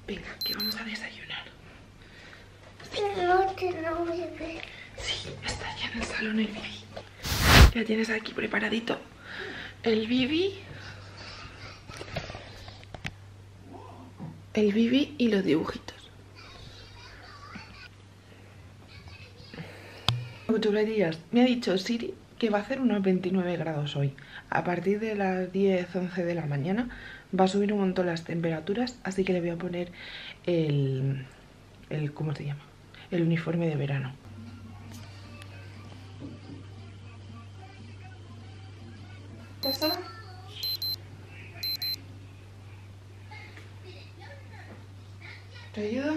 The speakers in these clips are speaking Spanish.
Venga, que vamos a desayunar. No, bebé. Sí, está ya en el salón el bibi. Ya tienes aquí preparadito el bibi. El bibi y los dibujitos. Chupletillas, me ha dicho Siri que va a hacer unos 29 grados hoy. A partir de las 10, 11 de la mañana va a subir un montón las temperaturas, así que le voy a poner el ¿cómo se llama? El uniforme de verano. ¿Ya está? ¿Te ayuda?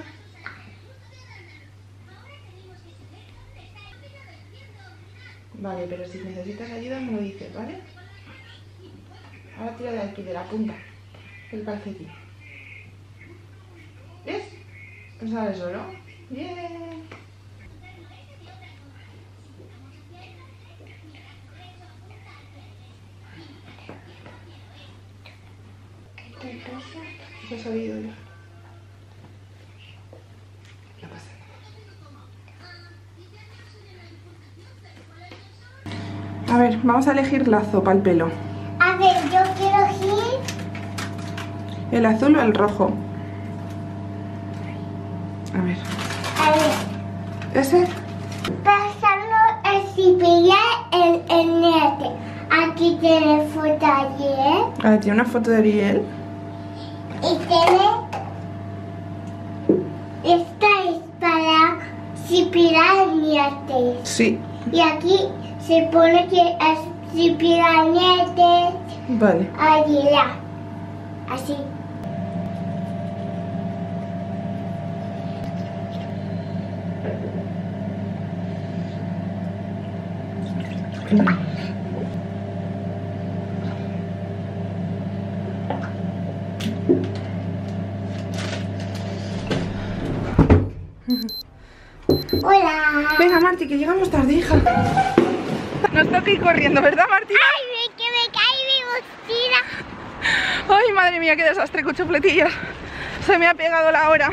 Vale, pero si necesitas ayuda me lo dices, ¿vale? Ahora tira de aquí, de la punta, el calcetín. ¿Ves? No sale solo. Bien. ¿Qué ha salido ya? No pasa nada. A ver, vamos a elegir lazo para el pelo. A ver, yo quiero elegir ¿El azul o el rojo? A ver. a ver, ¿Ese? pasando el cepillar el net. Aquí tiene foto ayer A ver, tiene una foto de Ariel. y tiene esta es para cepillar dientes. Sí. Y aquí se pone que es cepillar dientes. Vale. Allá, así. Hola. Venga, Marti, que llegamos tarde, hija. Nos toca ir corriendo, ¿verdad, Marti? Ay, que me cae mi mochila. Ay, madre mía, qué desastre, cuchufletillas. Se me ha pegado la hora.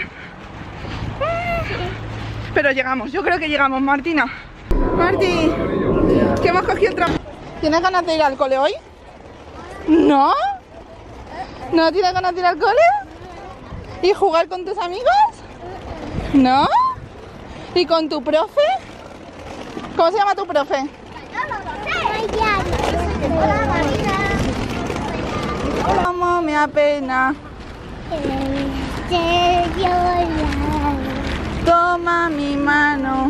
Pero llegamos, yo creo que llegamos, Martina. Marti, que hemos cogido el trabajo. ¿Tienes ganas de ir al cole hoy? ¿No? ¿No tienes ganas de ir al cole? ¿Y jugar con tus amigos? ¿No? ¿Y con tu profe? ¿Cómo se llama tu profe? Hola, Marina. Cómo me apena. Toma mi mano,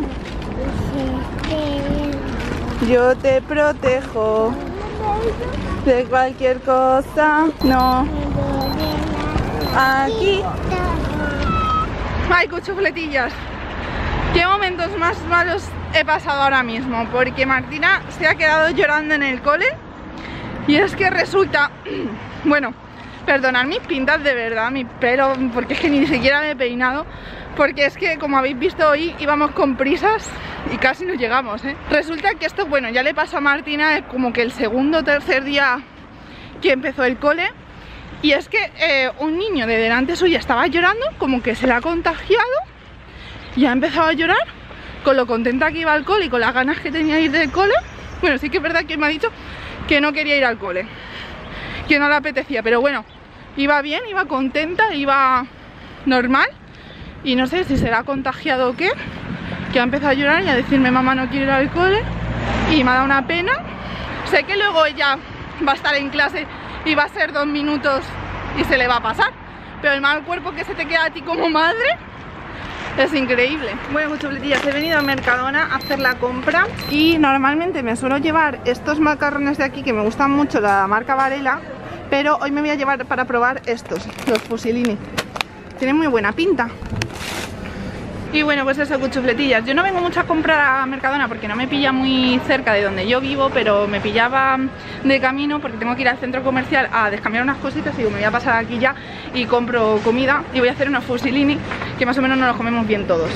yo te protejo de cualquier cosa. No, aquí. Ay, cuchufletillas. Qué momentos más malos he pasado ahora mismo, porque Martina se ha quedado llorando en el cole. Y es que resulta, bueno, perdonad mis pintas de verdad, mi pelo, porque es que ni siquiera me he peinado, porque es que, como habéis visto, hoy íbamos con prisas y casi no llegamos, ¿eh? Resulta que esto, bueno, ya le pasó a Martina como que el segundo o tercer día que empezó el cole. Y es que un niño de delante suya estaba llorando, como que se le ha contagiado y ha empezado a llorar, con lo contenta que iba al cole y con las ganas que tenía de ir del cole. Bueno, sí que es verdad que me ha dicho que no quería ir al cole, que no le apetecía, pero bueno, iba bien, iba contenta, iba normal. Y no sé si será contagiado o qué, que ha empezado a llorar y a decirme: mamá, no quiero ir al cole. Y me ha dado una pena. Sé que luego ella va a estar en clase y va a ser 2 minutos y se le va a pasar, pero el mal cuerpo que se te queda a ti como madre es increíble. Bueno, cuchufletillas, he venido a Mercadona a hacer la compra y normalmente me suelo llevar estos macarrones de aquí que me gustan mucho, la marca Varela, pero hoy me voy a llevar para probar estos, los fusilini. Tienen muy buena pinta. Y bueno, pues eso, cuchufletillas. Yo no vengo mucho a comprar a Mercadona porque no me pilla muy cerca de donde yo vivo, pero me pillaba de camino porque tengo que ir al centro comercial a descambiar unas cositas y digo, me voy a pasar aquí ya y compro comida y voy a hacer unos fusilini que más o menos nos los comemos bien todos.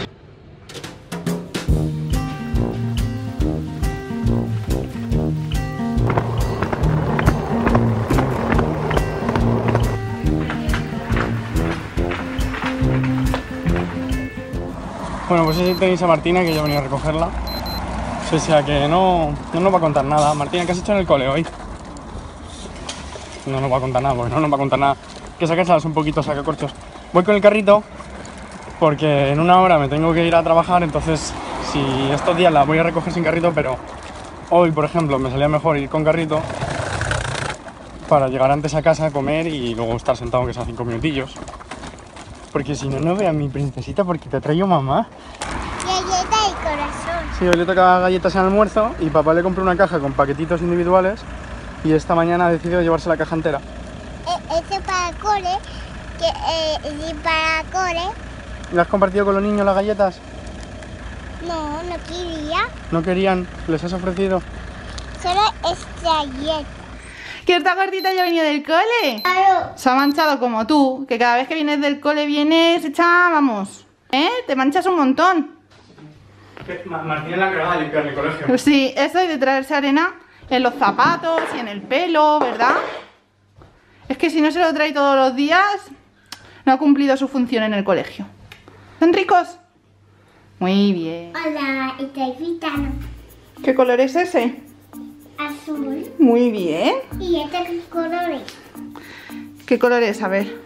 Bueno, pues ese tenéis a Martina, que yo venía a recogerla. O sea que no nos va a contar nada. Martina, ¿qué has hecho en el cole hoy? No nos va a contar nada, porque no nos va a contar nada. Que sacárselas un poquito, sacacorchos. Voy con el carrito, porque en una hora me tengo que ir a trabajar, entonces si estos días la voy a recoger sin carrito, pero hoy, por ejemplo, me salía mejor ir con carrito para llegar antes a casa, comer y luego estar sentado que sea 5 minutillos. Porque si no, no veo a mi princesita porque te traigo mamá. Galleta y corazón. Sí, hoy le toca galletas en almuerzo y papá le compró una caja con paquetitos individuales y esta mañana ha decidido llevarse la caja entera. Este para cole, y para cole. ¿Le has compartido con los niños las galletas? No, no quería. ¿No querían? ¿Les has ofrecido? Solo esta galleta. ¿Que esta gordita ya ha venido del cole? Claro. Se ha manchado como tú, que cada vez que vienes del cole vienes hecha, vamos, ¿eh? Te manchas un montón. Martina la encargada de limpiar el colegio. Sí, eso y de traerse arena en los zapatos y en el pelo, ¿verdad? Es que si no se lo trae todos los días, no ha cumplido su función en el colegio. ¿Son ricos? Muy bien. Hola, estoy gitano. ¿Qué color es ese? Azul. Muy bien. ¿Y este qué color es? ¿Qué color es? A ver.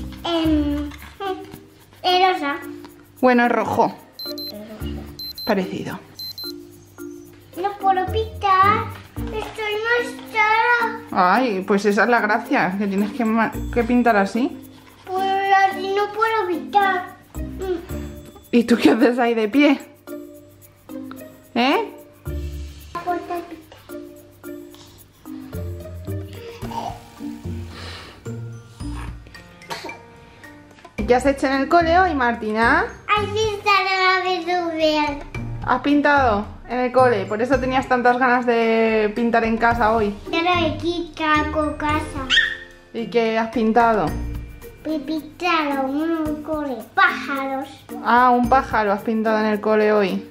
Rosa. Bueno, es rojo. Parecido. No puedo pintar. Estoy mostrada. Ay, pues esa es la gracia, que tienes que pintar así. Pues así no puedo pintar. ¿Y tú qué haces ahí de pie? ¿Eh? ¿Qué has hecho en el cole hoy, Martina? Ay, pintar a la vez. ¿Has pintado en el cole? Por eso tenías tantas ganas de pintar en casa hoy. Pero aquí caco casa. ¿Y qué has pintado? Me pintaron un cole pájaros. Ah, un pájaro has pintado en el cole hoy.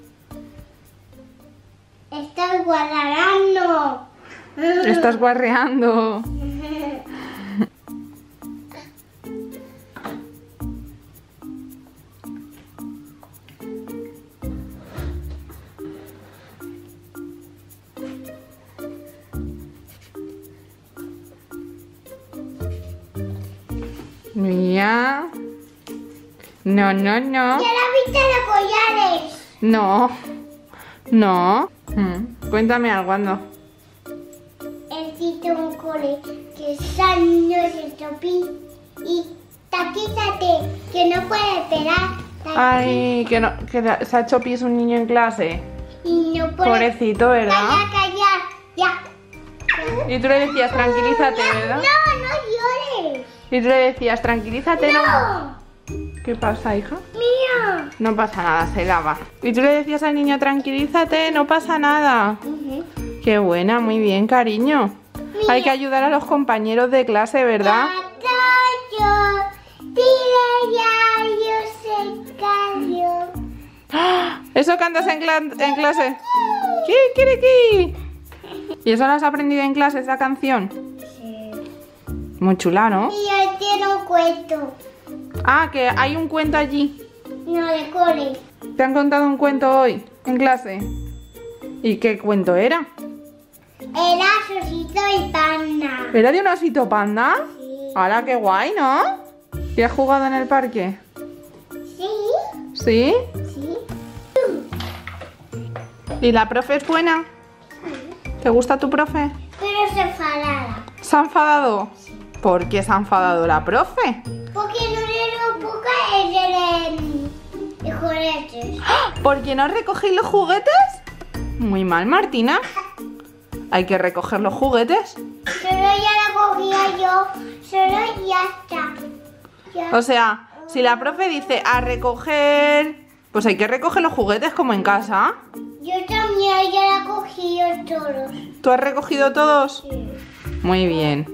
Estoy guardando. Estás guarreando. Mía. No, no, no. Ya la viste de collares. No. No. Cuéntame algo, ando. Existe un cole que son de Sopi y taquízate, que no puede esperar. Ay, que no, que se ha hecho pis un niño en clase. Y no puede. Pobrecito, ¿verdad? Calla, ya. Y tú le decías, tranquilízate, ¿verdad? No llores. Y tú le decías, tranquilízate, ¿no? No, ¿Qué pasa, hija? mía. No pasa nada, se lava. Y tú le decías al niño, tranquilízate, no pasa nada. Qué buena, muy bien, cariño. Hay que ayudar a los compañeros de clase, ¿verdad? ¿Eso cantas en clase? ¡Kikiriki! ¿Y eso lo has aprendido en clase, esa canción? Sí. Muy chula, ¿no? Y yo tiene un cuento. Ah, que hay un cuento allí. No, de cole. ¿Te han contado un cuento hoy en clase? ¿Y qué cuento era? Era Sosito y Panda. ¿Era de un osito panda? Sí. ¡Hala, qué guay!, ¿no? ¿Y has jugado en el parque? Sí. ¿Sí? Sí. ¿Y la profe es buena? ¿Te gusta tu profe? Pero se enfadara. ¿Se ha enfadado? ¿Por qué se ha enfadado la profe? Porque no le poca el juguetes. ¿Por qué no recogéis los juguetes? Muy mal, Martina. Hay que recoger los juguetes. Solo ya la cogía yo. Solo ya está. Ya. O sea, si la profe dice a recoger, pues hay que recoger los juguetes como en casa. Yo también ya la cogí yo todos. ¿Tú has recogido todos? Sí. Muy bien.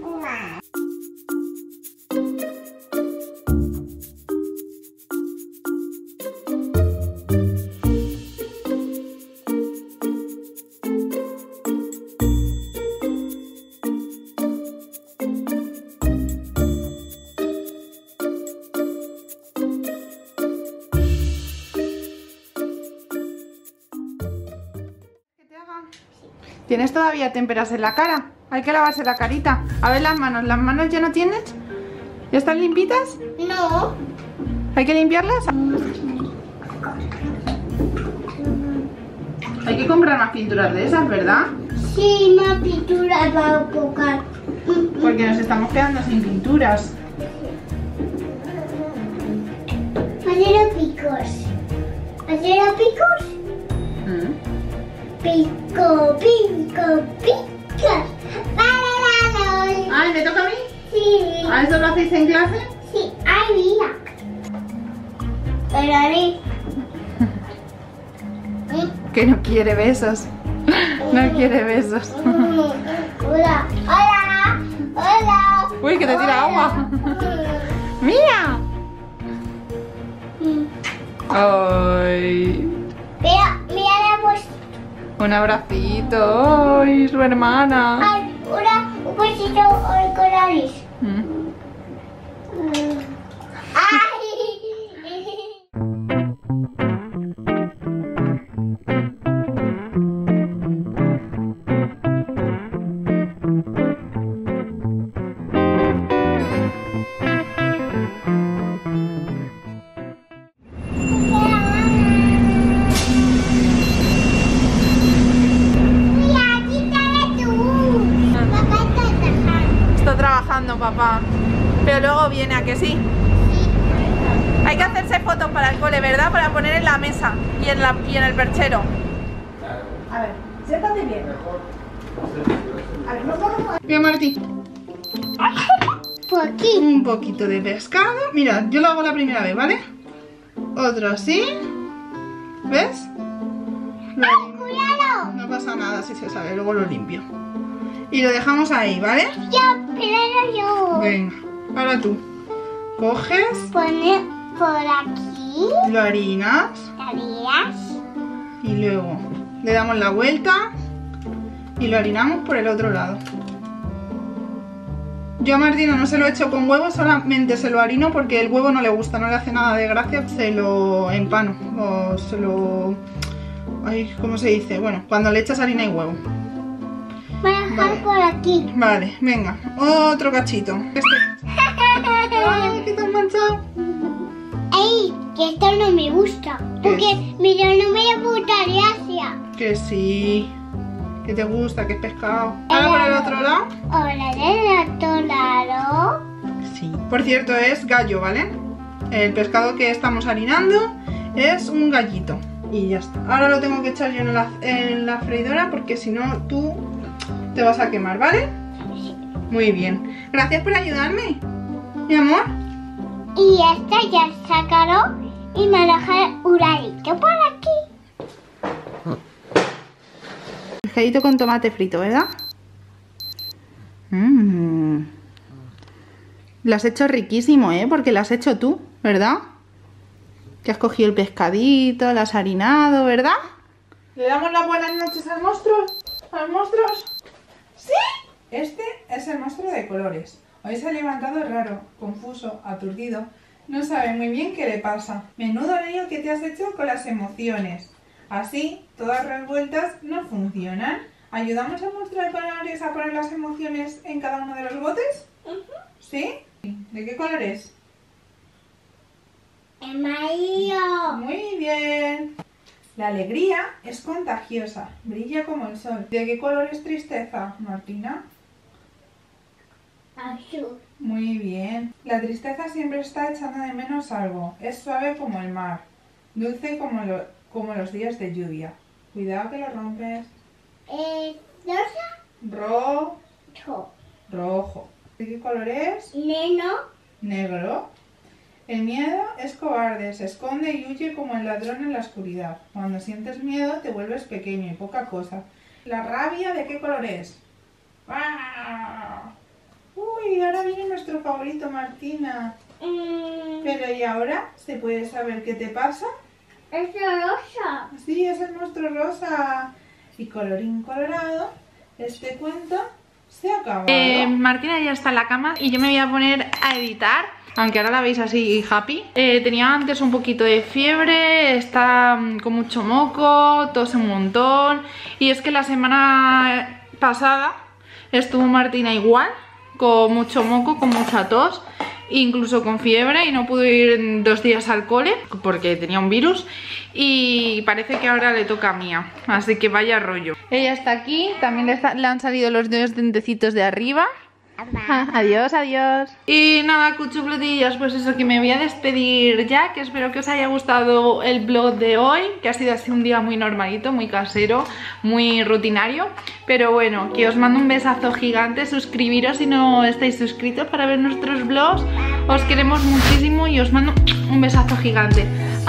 ¿Tienes todavía témperas en la cara? Hay que lavarse la carita. A ver las manos ya no tienes. ¿Ya están limpitas? No. ¿Hay que limpiarlas? Hay que comprar más pinturas de esas, ¿verdad? Sí, más pintura para tocar. Porque nos estamos quedando sin pinturas. Hacer picos. ¿Hacer picos? Pico, pico, pico. ¡Para! Ay, ¿me toca a mí? Sí. ¿A esto lo hacéis en clase? Sí, ay, mira. Pero haré. Que no quiere besos. No quiere besos. Hola, hola, hola. Uy, que te tira agua. ¡Mira! Ay. Mira la voz. Un abracito. Ay, su hermana. Ay, un besito con colores. Ay. Está trabajando, papá. Pero luego viene, ¿a que sí? Hay que hacerse fotos para el cole, ¿verdad? Para poner en la mesa y en el perchero. A ver, siéntate bien. A ver, nos vamos a... Mira, Martí. Por aquí. Un poquito de pescado. Mira, yo lo hago la primera vez, ¿vale? Otro así. ¿Ves? Cuidado. No pasa nada si se sale, luego lo limpio. Y lo dejamos ahí, ¿vale? Yo, primero yo. Venga, ahora tú. Coges, Pone por aquí. lo harinas ¿Sabías? y luego le damos la vuelta y lo harinamos por el otro lado. Yo a Martino no se lo he hecho con huevo, solamente se lo harino porque el huevo no le gusta, no le hace nada de gracia, se lo empano o se lo... Ay, ¿cómo se dice? Bueno, cuando le echas harina y huevo. Voy a dejar Vale. por aquí. Vale, venga, otro cachito. Ay, ¿qué te has manchado? ¡Ey! Que esto no me gusta. ¿Qué Porque mira, no me da puta gracia. Que sí, que te gusta, que es pescado. Ahora por el otro lado. Ahora del otro lado. Sí. Por cierto, es gallo, ¿vale? El pescado que estamos harinando es un gallito. Y ya está. Ahora lo tengo que echar yo en la freidora porque si no tú te vas a quemar, ¿vale? Muy bien. Gracias por ayudarme, mi amor. Y esta ya sacaron y me deja un ladito por aquí. Pescadito con tomate frito, ¿verdad? Lo has hecho riquísimo, ¿eh? Porque lo has hecho tú, ¿verdad? Que has cogido el pescadito, lo has harinado, ¿verdad? ¿Le damos las buenas noches al monstruo? ¿A los monstruos? ¿Sí? Este es el monstruo de colores. Hoy se ha levantado raro, confuso, aturdido. No sabe muy bien qué le pasa. Menudo lío que te has hecho con las emociones. Así, todas revueltas no funcionan. ¿Ayudamos al monstruo de colores a poner las emociones en cada uno de los botes? ¿Sí? ¿De qué color es? Amarillo. Muy bien. La alegría es contagiosa, brilla como el sol. ¿De qué color es tristeza, Martina? Azul. Muy bien. La tristeza siempre está echando de menos algo. Es suave como el mar, dulce como los días de lluvia. Cuidado que lo rompes. Rosa. Rojo. ¿De qué color es? Neno. Negro. El miedo es cobarde, se esconde y huye como el ladrón en la oscuridad. Cuando sientes miedo te vuelves pequeño y poca cosa. La rabia, ¿de qué color es? ¡Ah! Uy, ahora viene nuestro favorito, Martina. Pero ¿y ahora? ¿Se puede saber qué te pasa? Es rosa. Sí, es el monstruo rosa. Y colorín colorado, este cuento Se ha acabado. Martina ya está en la cama y yo me voy a poner a editar. Aunque ahora la veis así happy. Tenía antes un poquito de fiebre, está con mucho moco, tos un montón. Y es que la semana pasada estuvo Martina igual, con mucho moco, con mucha tos, incluso con fiebre, y no pudo ir 2 días al cole porque tenía un virus. Y parece que ahora le toca a Mía, así que vaya rollo. Ella está aquí, también le han salido los 2 dentecitos de arriba. Adiós, adiós. Y nada, cuchufletillas, pues eso, que me voy a despedir ya, que espero que os haya gustado el vlog de hoy, que ha sido así un día muy normalito, muy casero, muy rutinario, pero bueno, que os mando un besazo gigante. Suscribiros si no estáis suscritos para ver nuestros vlogs. Os queremos muchísimo y os mando un besazo gigante.